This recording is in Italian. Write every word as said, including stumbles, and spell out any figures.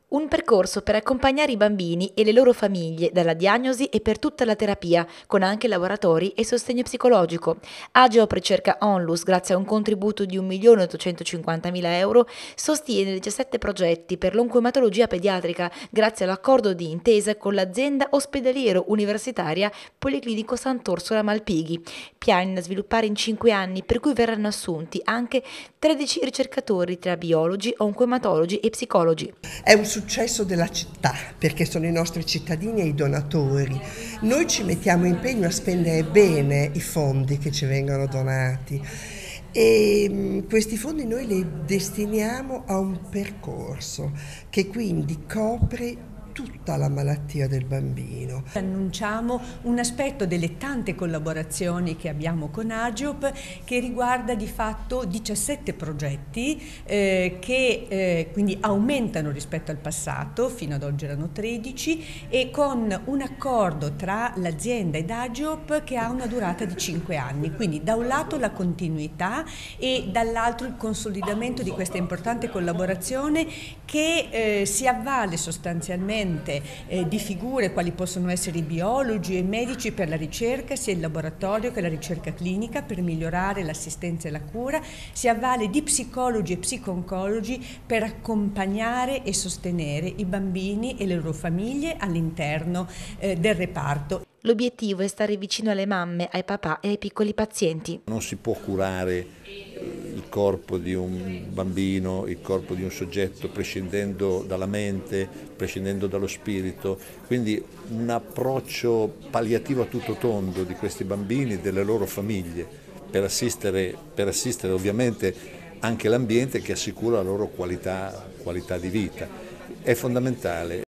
Un percorso per accompagnare i bambini e le loro famiglie dalla diagnosi e per tutta la terapia, con anche laboratori e sostegno psicologico. Ageop Ricerca Onlus, grazie a un contributo di un milione ottocentocinquantamila euro, sostiene diciassette progetti per l'oncoematologia pediatrica, grazie all'accordo di intesa con l'azienda ospedaliero universitaria Policlinico Sant'Orsola Malpighi. Piani da sviluppare in cinque anni, per cui verranno assunti anche tredici ricercatori tra biologi, oncoematologi e psicologi. È un successo della città perché sono i nostri cittadini e i donatori. Noi ci mettiamo impegno a spendere bene i fondi che ci vengono donati e questi fondi noi li destiniamo a un percorso che quindi copre tutta la malattia del bambino. Annunciamo un aspetto delle tante collaborazioni che abbiamo con Ageop che riguarda di fatto diciassette progetti eh, che eh, quindi aumentano rispetto al passato, fino ad oggi erano tredici, e con un accordo tra l'azienda ed Ageop che ha una durata di cinque anni, quindi da un lato la continuità e dall'altro il consolidamento di questa importante collaborazione che eh, si avvale sostanzialmente Eh, di figure quali possono essere i biologi e i medici per la ricerca, sia il laboratorio che la ricerca clinica per migliorare l'assistenza e la cura, si avvale di psicologi e psico-oncologi per accompagnare e sostenere i bambini e le loro famiglie all'interno eh, del reparto. L'obiettivo è stare vicino alle mamme, ai papà e ai piccoli pazienti. Non si può curare il corpo di un bambino, il corpo di un soggetto prescindendo dalla mente, prescindendo dallo spirito, quindi un approccio palliativo a tutto tondo di questi bambini e delle loro famiglie per assistere, per assistere ovviamente anche l'ambiente che assicura la loro qualità, qualità di vita. È fondamentale.